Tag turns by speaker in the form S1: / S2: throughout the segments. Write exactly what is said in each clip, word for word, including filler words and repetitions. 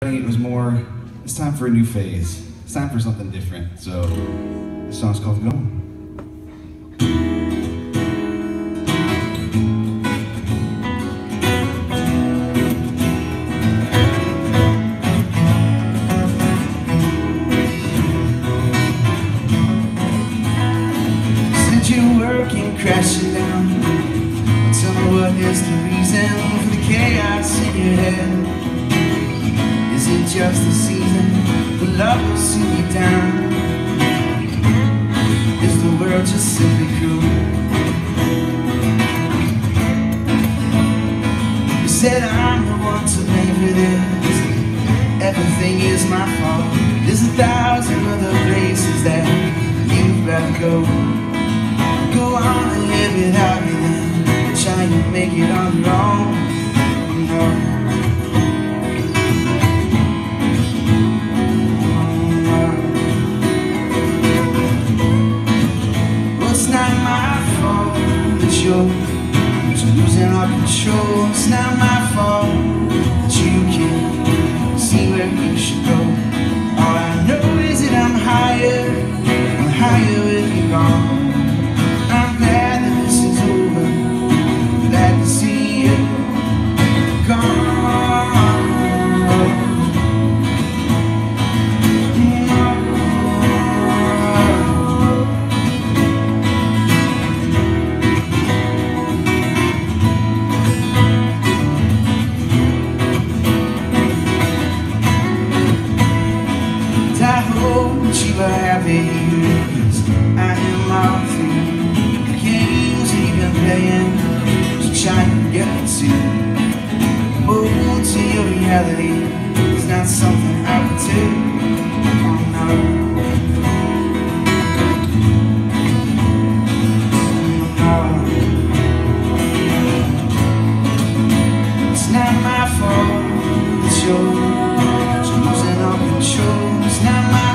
S1: It was more, it's time for a new phase. It's time for something different. So this song's called Going. Since you're working, crashing down, tell me what is the reason for the chaos in your head? Is it just the season for love will see you down? Is the world just simply cruel? You said I'm the one to blame for this, everything is my fault. There's a thousand other places that you'd rather go. Go on and live without me then, try to make it on your own. No. You're losing all control. It's not my fault that you can't see where you should go. All I know is that I'm higher, I'm higher with you gone. I'm glad that this is over, glad to see you gone. You were happy, cause I am all through the games you've been playing to try and get to move to your reality. It's not something I would do. Oh no. Oh. It's not my fault, it's yours. You're losing all control. It's not my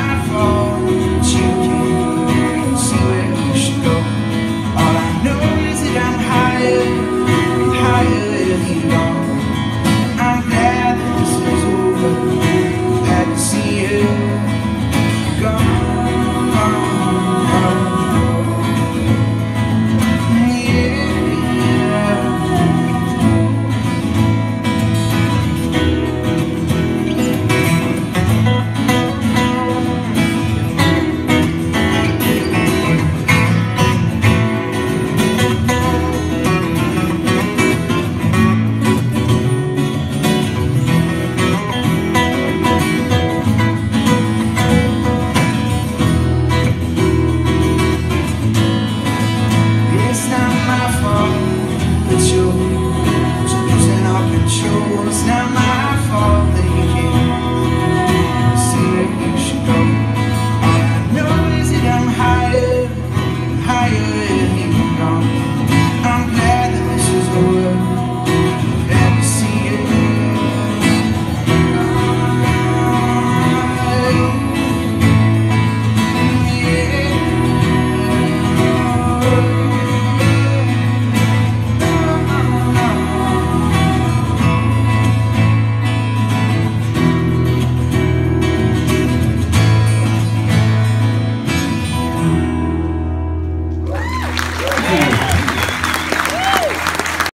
S1: it's yours, you're losing all control. It's not my